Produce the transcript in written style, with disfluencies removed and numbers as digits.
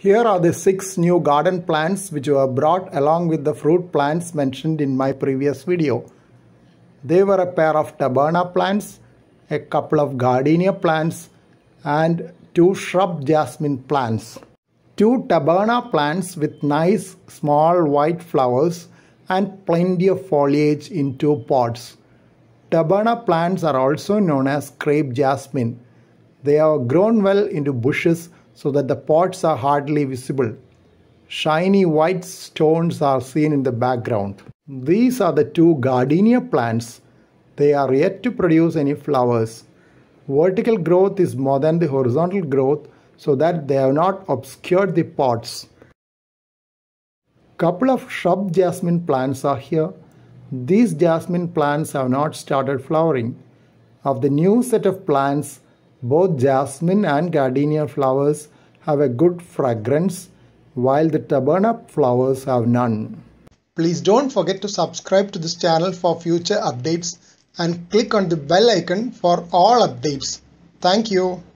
Here are the 6 new garden plants which were brought along with the fruit plants mentioned in my previous video. They were a pair of taberna plants, a couple of gardenia plants and 2 shrub jasmine plants. 2 taberna plants with nice small white flowers and plenty of foliage in 2 pots. Taberna plants are also known as crepe jasmine. They are grown well into bushes so that the pots are hardly visible. Shiny white stones are seen in the background. These are the 2 gardenia plants. They are yet to produce any flowers. Vertical growth is more than the horizontal growth so that they have not obscured the pots. Couple of shrub jasmine plants are here. These jasmine plants have not started flowering. Of the new set of plants, both jasmine and gardenia flowers have a good fragrance, while the taberna flowers have none. Please don't forget to subscribe to this channel for future updates and click on the bell icon for all updates. Thank you.